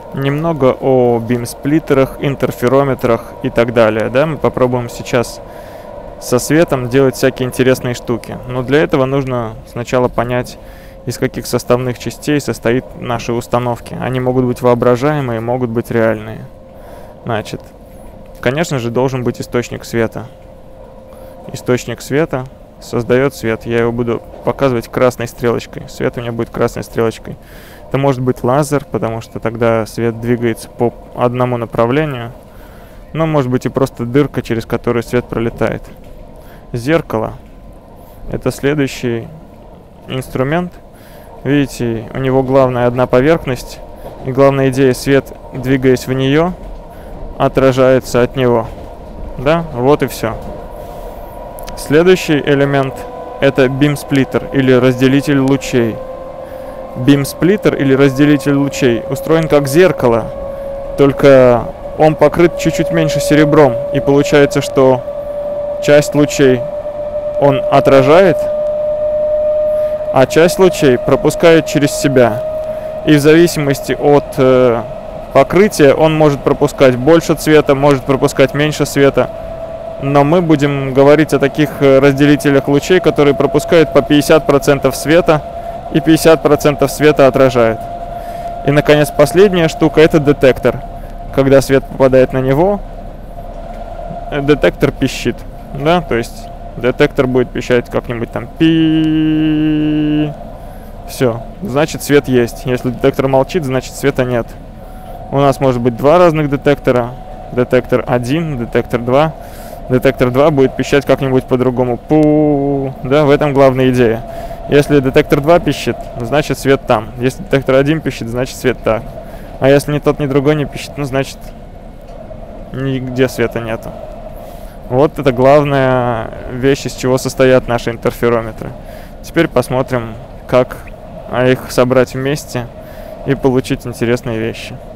Немного о бим-сплиттерах, интерферометрах и так далее. Да? Мы попробуем сейчас со светом делать всякие интересные штуки. Но для этого нужно сначала понять, из каких составных частей состоит наши установки. Они могут быть воображаемые, могут быть реальные. Значит, конечно же, должен быть источник света. Источник света создает свет. Я его буду показывать красной стрелочкой. Свет у меня будет красной стрелочкой. Это может быть лазер, потому что тогда свет двигается по одному направлению. Но может быть и просто дырка, через которую свет пролетает. Зеркало — это следующий инструмент. Видите, у него главная одна поверхность. И главная идея — свет, двигаясь в нее, отражается от него. Да, вот и все. Следующий элемент — это бим-сплиттер или разделитель лучей. Бим-сплиттер или разделитель лучей устроен как зеркало, только он покрыт чуть-чуть меньше серебром, и получается, что часть лучей он отражает, а часть лучей пропускает через себя. И в зависимости от покрытия он может пропускать больше цвета, может пропускать меньше света. Но мы будем говорить о таких разделителях лучей, которые пропускают по 50% света и 50% света отражают. И, наконец, последняя штука — это детектор. Когда свет попадает на него, детектор пищит. Да, то есть детектор будет пищать как-нибудь там пи. Все, значит, свет есть. Если детектор молчит, значит, света нет. У нас может быть два разных детектора. Детектор 1, детектор 2. Детектор 2 будет пищать как-нибудь по-другому. Пу. Да, в этом главная идея. Если детектор 2 пищит, значит, свет там. Если детектор 1 пищит, значит, свет так. А если ни тот, ни другой не пищит, ну, значит, нигде света нету. Вот это главная вещь, из чего состоят наши интерферометры. Теперь посмотрим, как их собрать вместе и получить интересные вещи.